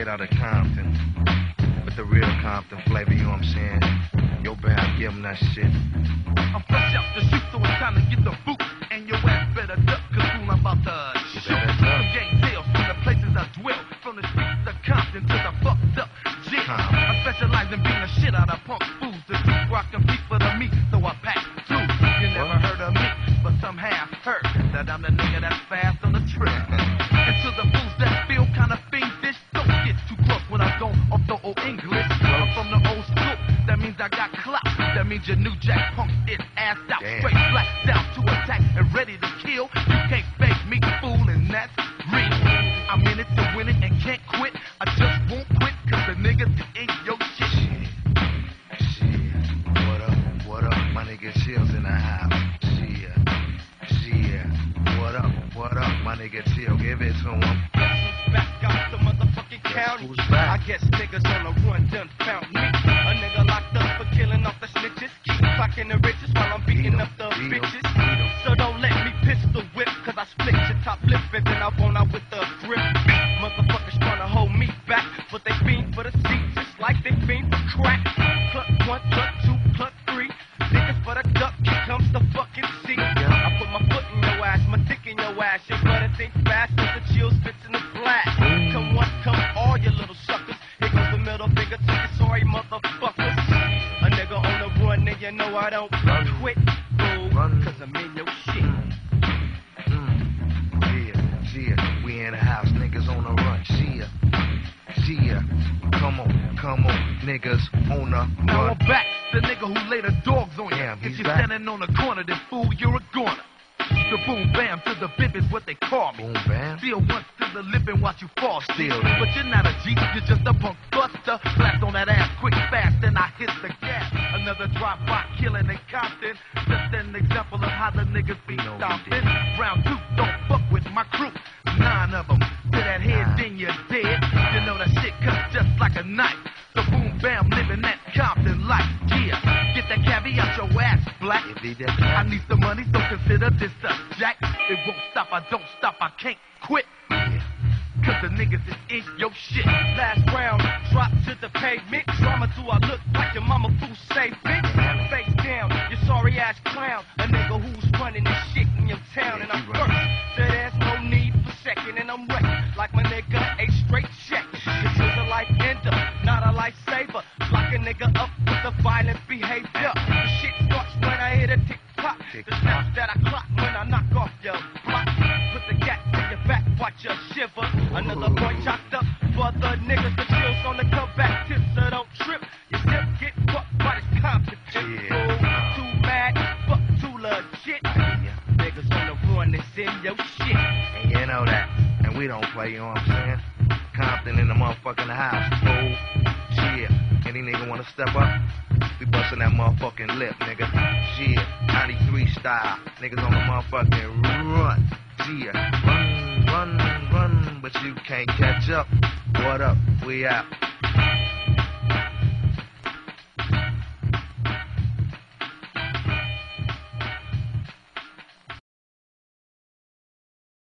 straight out of Compton. With the real Compton flavor, you know what I'm saying? Yo, Bam, give him that shit. I'm fresh out the shoot, so it's time to get the boot. And your ass better duck, cause soon I'm about to shoot. Some gang tales from the places I dwell. From the streets of Compton to the fucked up jail. I specialize in being the shit out of punk fools. The streets where I compete for the meat, so I pack two. You never heard of me, but some have heard that I'm the nigga that's fast on the trip. And to the fools that feel kinda fiendish, don't get too close when I go off the old English. I'm from the old school, that means I got clout. That means your new jack punk is assed out. Damn. Straight black down to attack and ready to kill. You can't fake me, fool, and that's real. I'm in it to win it and can't quit. I just won't quit, cause the niggas ain't your shit. Shit. What up, my nigga Chill's in the house. Shit. What up, my nigga Chill, give it to him. Back out the motherfucking county. I guess niggas on the run done found me. A nigga locked up for killing off the snitches. Keep clocking the riches while I'm beating up the bitches. So don't let me pistol whip, cause I split your top lip and then I want out with the grip. Motherfuckers tryna hold me back, but they fiend for the seat just like they fiend for crack. Cluck 1, cluck 2, cluck 3. Niggas for the duck, here comes the fucking seat. I put my foot in your ass, my dick in your ass. You better think fast as the chill spits in the blast. Come one, come all, you little suckers. Here goes the middle finger to you sorry motherfuckers. A nigga on the run, and you know I don't quit, fool, cause I'm in your shit. Yeah, we in the house, niggas on the run. Yeah, come on, niggas on the run. Now I'm back, the nigga who laid the dogs on you. Damn, if he's you're back. standing on the corner, then fool, you're a goner. The boom bam to the bib is what they call me. Boom bam. Still once to the lip and watch you fall. Still. But you're not a G, you're just a punk buster. Blast on that ass quick, fast, then I hit the gas. Another drive-by killing in Compton. Just an example of how the niggas be You know we stomping. did. Round 2, don't fuck with my crew. 9 of them. To that head, then you're dead. You know that shit cuts just like a knife. The boom bam living that Compton life. Yeah, get that caveat your ass black. I need some money, so consider this a jack. It won't stop, I don't stop, I can't quit. Cause the niggas is in your shit. Last round, drop to the pavement. Drama, do I look like your mama fool say bitch? Face down, you sorry ass clown. A nigga who's running this shit in your town. And I'm first, so there's no need for second. And I'm wrecked like my nigga a straight check. This is a life ender, not a lifesaver. Lock a nigga up with the violent behavior. The shit starts when I hit a tick-tock. The snaps that I clock when I knock off your block. Put the gat to your back, watch you shiver. Another boy chopped up for the niggas. The chills on the comeback tip, so don't trip. You still get fucked by this Compton tip. Too mad, fuck too legit. Niggas on the run, that's in your shit. And you know that. And we don't play, you know what I'm saying? Compton in the motherfucking house. Yeah. Any nigga wanna step up? We bustin' that motherfucking lip, nigga. Yeah. 93 style. Niggas on the motherfucking run. Yeah. Run, but you can't catch up. What up? We out.